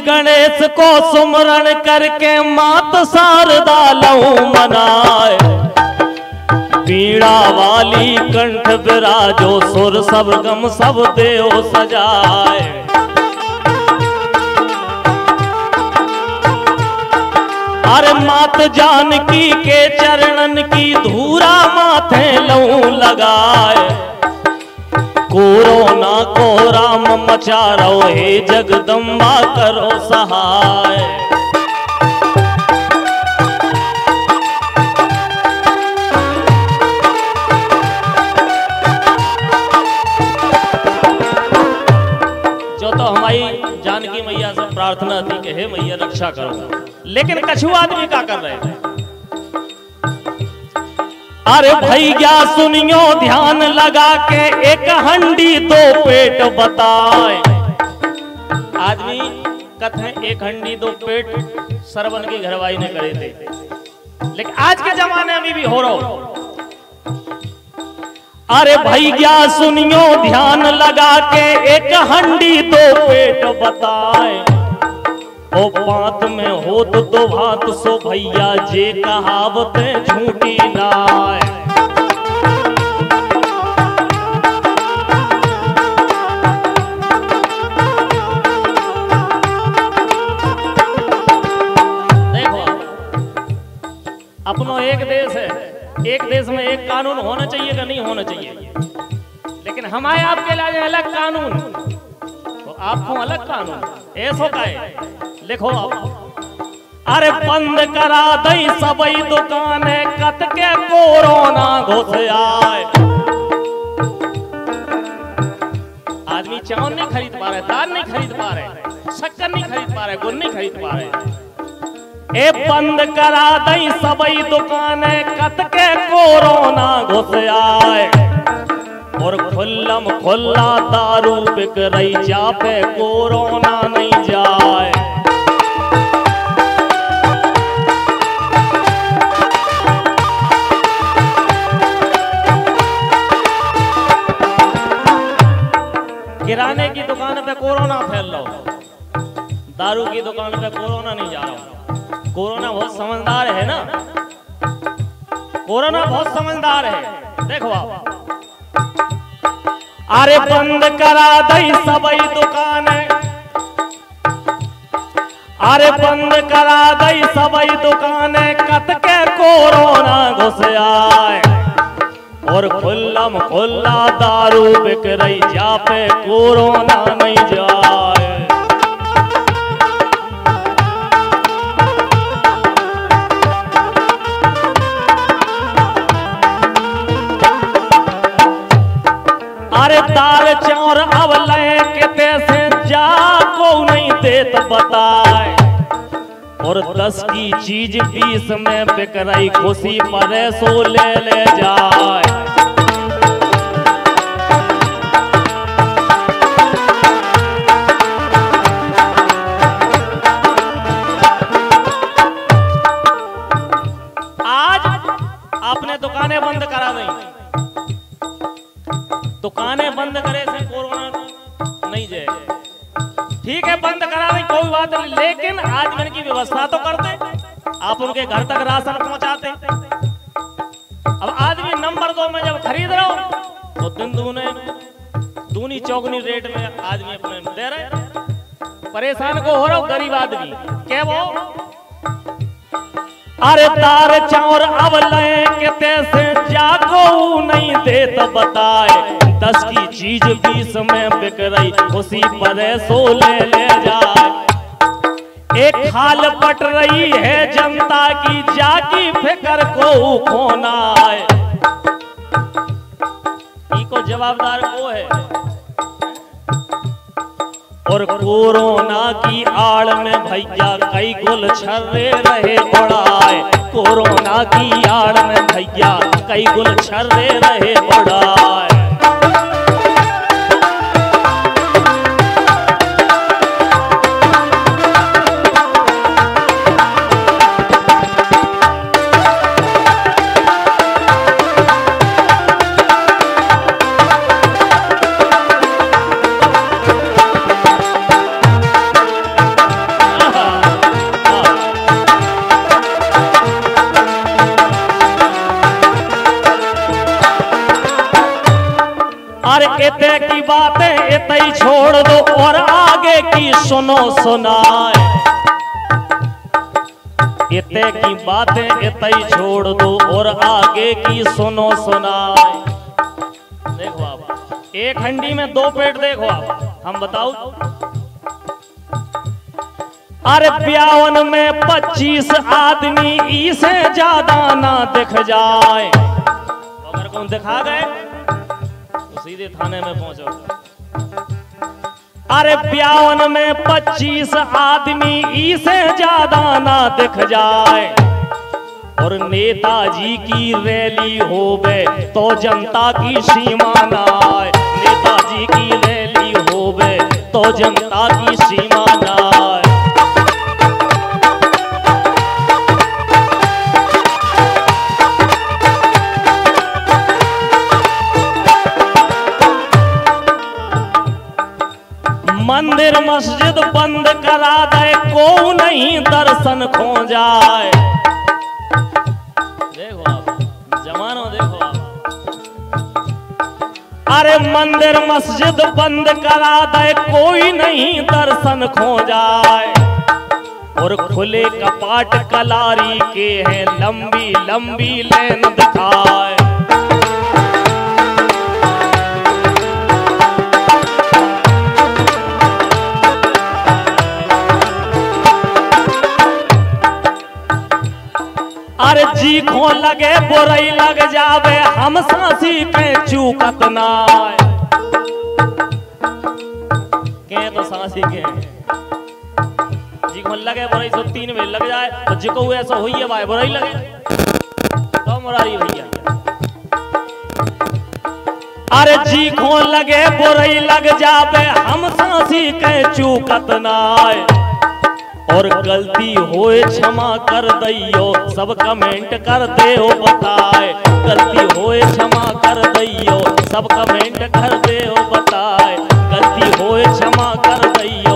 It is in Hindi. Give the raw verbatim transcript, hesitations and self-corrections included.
गणेश को सुमरण करके मात शारदा लहू मनाए। बीड़ा वाली कंठ विराजो सुर सब गम सब देव सजाए। अरे मात जानकी के चरणन की धूरा माथे लहू लगाए। कोरोना को राम मचारो हे जगदम्बा करो सहाय। जो तो हमारी जानकी मैया से प्रार्थना थी कि हे मैया रक्षा करो, लेकिन कछु आदमी क्या कर रहे हैं। अरे भैया सुनियो ध्यान लगा के एक हंडी दो पेट बताए। आदमी कथे एक हंडी दो पेट सरवन की घरवाई ने करे थे, लेकिन आज के जमाने में भी हो रहा। अरे भैया सुनियो ध्यान लगा के एक हंडी दो पेट बताए। ओ बात में हो तो दो भात सो भैया जे कहावतें झूठी नाय। देखो अपनो एक देश है, एक देश में एक कानून होना चाहिए कि नहीं होना चाहिए, लेकिन हमारे आपके लिए अलग कानून तो आपको अलग कानून ऐसा का है। लिखो आप। अरे बंद करा दई सबई दुकाने कत के कोरोना घुस आए। आदमी चावल नहीं खरीद पा रहे, दाल नहीं खरीद पा रहे, शक्कर नहीं खरीद पा रहे, गुड़ नहीं खरीद पा रहे। ए बंद करा दई सबई दुकाने कत के कोरोना घुस आए। और खुल्लम खुल्ला दारू बिक रही जापे कोरोना नहीं जाए। किराने की दुकान पे कोरोना फैल रहा हो, दारू की दुकान पे कोरोना नहीं जा रहा। कोरोना बहुत समझदार है ना, कोरोना बहुत समझदार है। देखो आप। अरे बंद करा दई सबई दुकाने, अरे बंद करा दई सबई दुकाने कत के कोरोना घुस आए। और खुल्लम खुल्ला दारू बिक रही जापे कोरोना नहीं जाए। अरे दार चौर अवलय किते से जा को नहीं देत बताए। और दस की चीज बीस में बिक रही खुशी परे सो ले ले जाए। आज आपने दुकानें बंद करा दी, दुकानें बंद करे से कोरोना नहीं जाए, ठीक है बंद करा दें कोई बात नहीं, लेकिन आदमी की व्यवस्था तो करते, आप उनके घर तक राशन पहुंचाते। अब आदमी नंबर दो में जब खरीद रहा हो तो दिन दूने दूनी चौगनी रेट में आदमी अपने दे रहे। परेशान को हो रहा हो गरीब आदमी क्या वो। अरे तार चौर अब लय के से जागो नहीं देत बताए। दस की चीज बीस में बिक रही उसी परे सो ले ले जाए। एक हाल पट रही है जनता की जागी फिक्र को खोना है। इको जवाबदार को है। और कोरोना की आड़ में भैया कई गुल छर्रे रहे उड़ाए। कोरोना की आड़ में भैया कई गुल छर्रे रहे उड़ाए। इतने की बातें इतने ही छोड़ दो और आगे की सुनो सुनाए। इतने की बातें इतने ही छोड़ दो और आगे की सुनो सुनाए। देखो आप, एक हंडी में दो पेट, देखो आप, हम बताओ। अरे ब्यावन में पच्चीस आदमी इसे ज्यादा ना दिख जाए। अगर कौन दिखा गए तो सीधे थाने में पहुंचो। अरे ब्यावन में पच्चीस आदमी इसे ज्यादा ना दिख जाए और नेताजी की रैली होवे तो जनता की सीमा ना आए। नेताजी की रैली होवे तो जनता की सीमा ना आए। मंदिर मस्जिद बंद करा दे, को नहीं दर्शन खो जाए। देखो आप, जमाना देखो आप। अरे मंदिर मस्जिद बंद करा दे, कोई नहीं दर्शन खो जाए और खुले कपाट कलारी के हैं, लंबी लंबी लेन दिखाए। अरे जी खो लगे बुराई लग जावे, हम सांसी के चूकत ना के तो सांसी के जी खो लगे बुराई सो तीन में लग जाए तो जी को ऐसा हुई है भाई बुराई लगे तो मुरारी भैया। अरे जी खो लगे बुराई लग जावे, हम सांसी के चूकत ना और गलती होए क्षमा कर दइयो, सब कमेंट कर दे हो बताए। गलती होए क्षमा कर दइयो, सब कमेंट कर दे हो बताए। गलती होए क्षमा कर दइयो।